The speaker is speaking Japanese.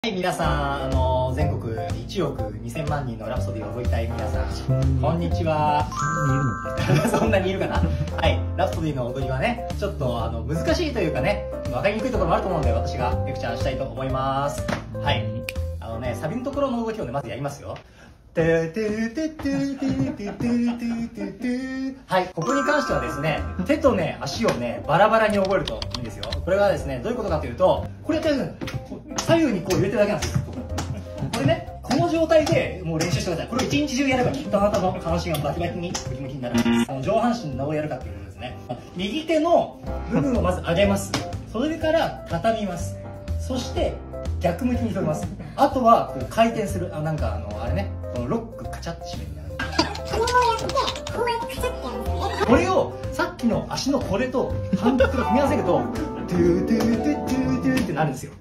はい、皆さん、全国1億2000万人のラプソディを踊りたい皆さん、こんにちは。そんなにいるかな。はい、ラプソディの踊りはね、ちょっと難しいというかね、わかりにくいところもあると思うので、私がレクチャーしたいと思います。はい、サビのところの動きをね、まずやりますよ。はい、ここに関してはですね、手とね、足をね、バラバラに覚えるといいんですよ。これはですね、どういうことかというと、これやってる左右にこう揺れてるだけなんですよ。これね、この状態でもう練習してください。これを一日中やればきっとあなたの下半身がバキバキにムキムキになるんです。上半身どうやるかっていうことですね。右手の部分をまず上げます。それから畳みます。そして逆向きに取ります。あとはこう回転する、あれね、このロックカチャッて締めるみたいな。これをさっきの足のこれと反復と組み合わせるとトゥートゥートゥートゥートゥーってなるんですよ。